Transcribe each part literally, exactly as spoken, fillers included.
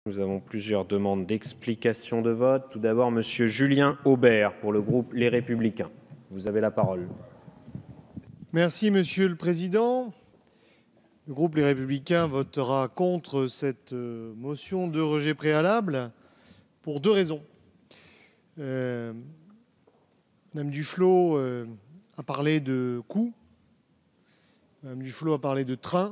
Nous avons plusieurs demandes d'explication de vote. Tout d'abord, Monsieur Julien Aubert pour le groupe Les Républicains. Vous avez la parole. Merci Monsieur le Président. Le groupe Les Républicains votera contre cette motion de rejet préalable pour deux raisons. Euh, Madame Duflot euh, a parlé de coûts. Madame Duflot a parlé de train.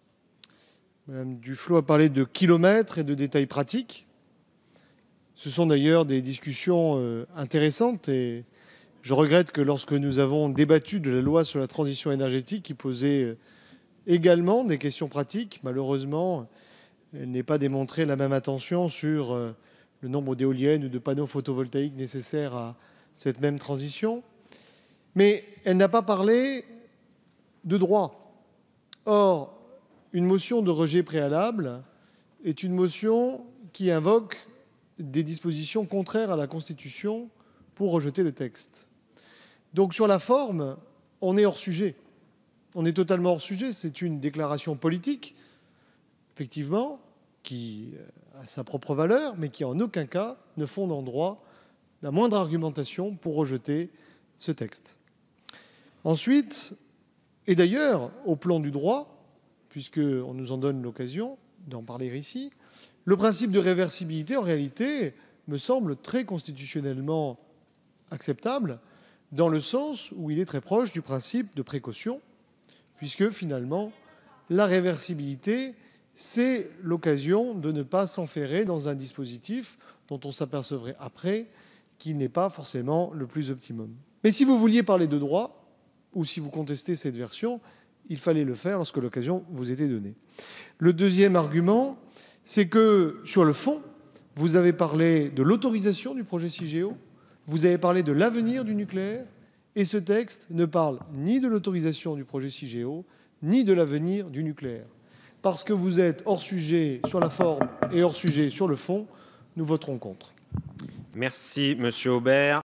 Madame Duflot a parlé de kilomètres et de détails pratiques. Ce sont d'ailleurs des discussions euh, intéressantes et je regrette que lorsque nous avons débattu de la loi sur la transition énergétique qui posait également des questions pratiques, malheureusement, elle n'est pas démontré la même attention sur le nombre d'éoliennes ou de panneaux photovoltaïques nécessaires à cette même transition. Mais elle n'a pas parlé de droit. Or, une motion de rejet préalable est une motion qui invoque des dispositions contraires à la Constitution pour rejeter le texte. Donc sur la forme, on est hors sujet. On est totalement hors sujet. C'est une déclaration politique, effectivement, qui a sa propre valeur, mais qui en aucun cas ne fonde en droit la moindre argumentation pour rejeter ce texte. Ensuite, et d'ailleurs, au plan du droit, puisqu'on nous en donne l'occasion d'en parler ici, le principe de réversibilité, en réalité, me semble très constitutionnellement acceptable, dans le sens où il est très proche du principe de précaution, puisque finalement, la réversibilité, c'est l'occasion de ne pas s'enferrer dans un dispositif dont on s'apercevrait après qu'il n'est pas forcément le plus optimum. Mais si vous vouliez parler de droit, ou si vous contestez cette version, il fallait le faire lorsque l'occasion vous était donnée. Le deuxième argument, c'est que sur le fond, vous avez parlé de l'autorisation du projet Cigéo, vous avez parlé de l'avenir du nucléaire, et ce texte ne parle ni de l'autorisation du projet Cigéo, ni de l'avenir du nucléaire. Parce que vous êtes hors sujet sur la forme et hors sujet sur le fond, nous voterons contre. Merci, Monsieur Aubert.